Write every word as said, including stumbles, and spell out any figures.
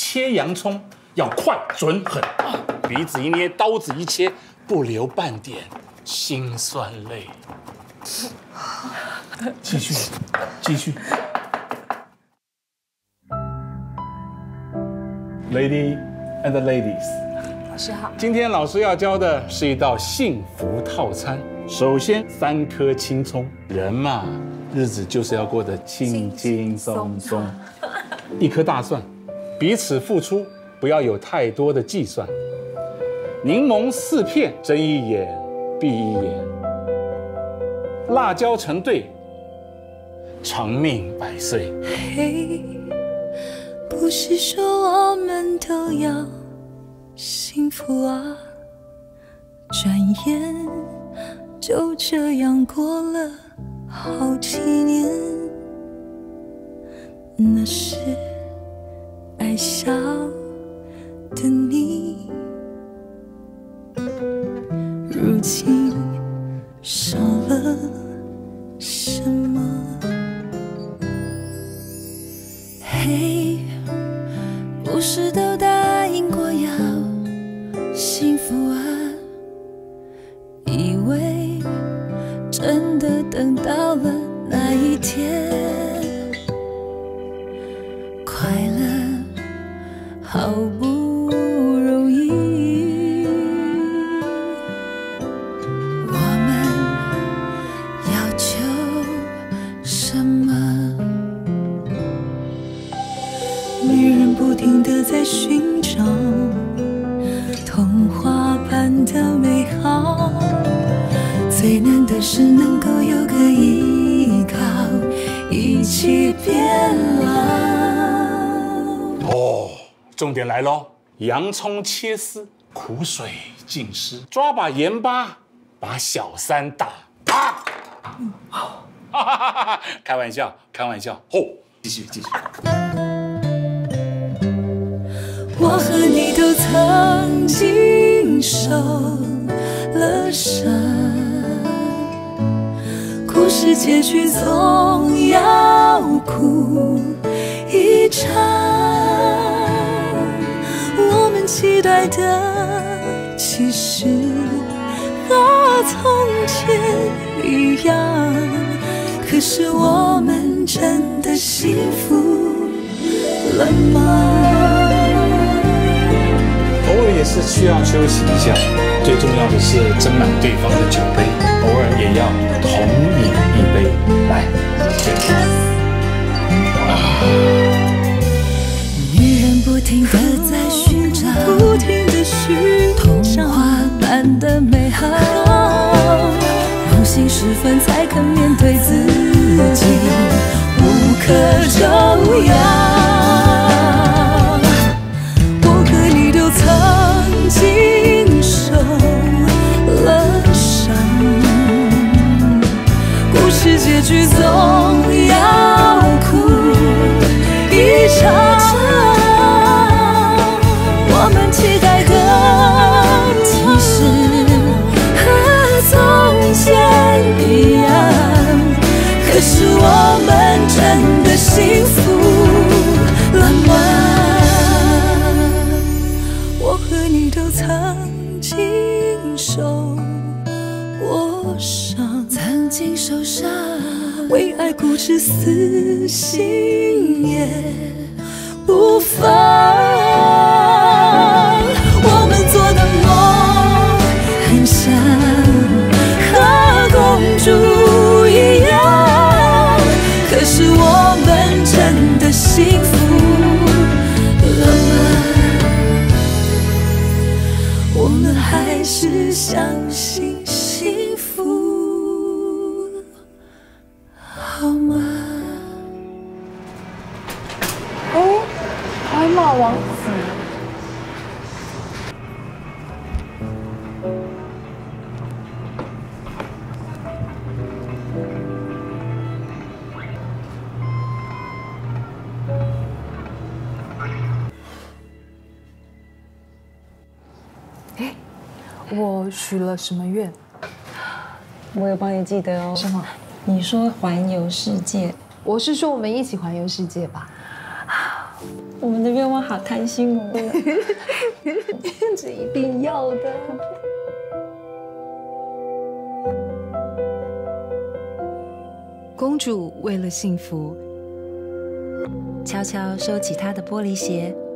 切洋葱要快准狠啊，鼻子一捏，刀子一切，不留半点辛酸泪。继续，继续。Lady and ladies， 老师好。 今天老师要教的是一道幸福套餐。首先，三颗青葱，人嘛，日子就是要过得轻轻松松。一颗大蒜，彼此付出，不要有太多的计算。柠檬四片，睁一眼闭一眼。辣椒成对，长命百岁。 嘿，不是说我们都要幸福啊，转眼就这样过了好几年。那时爱笑的你，如今少了什么？嘿，不是都答应过要幸福啊，以为真的等到了那一天，快乐好不容易，我们要求什么？女人不停地在寻找童话般的美好，最难的是能够有个依靠，一起变老。 哦，重点来喽！洋葱切丝，苦水浸湿，抓把盐巴，把小三打。啪！哈哈哈哈！开玩笑，开玩笑。哦，继续，继续。 我和你都曾经受了伤，故事结局总要哭一场。我们期待的其实和从前一样，可是我们真的幸福了吗？ 偶尔也是需要休息一下，最重要的是斟满对方的酒杯，偶尔也要同饮一杯。来，这个啊， 女人不停地在寻找，不停地寻找童话般的美好，梦醒时分才肯面对自己，无可救药。曾经受了伤，故事结局总要哭一场。我们期待的其实和从前一样，可是我们真的幸福了吗？你都曾经受过伤，曾经受伤，为爱固执死心也不放。我们做的梦很像和公主一样，可是我们真的幸福了吗？我们还是相信幸福，好吗？ 哎，白马王子。我许了什么愿？ 我有帮你记得哦。 什么？ 你说环游世界。 我是说我们一起环游世界吧。 我们的愿望好贪心哦， 这一定要的。 公主为了幸福，悄悄收起她的玻璃鞋，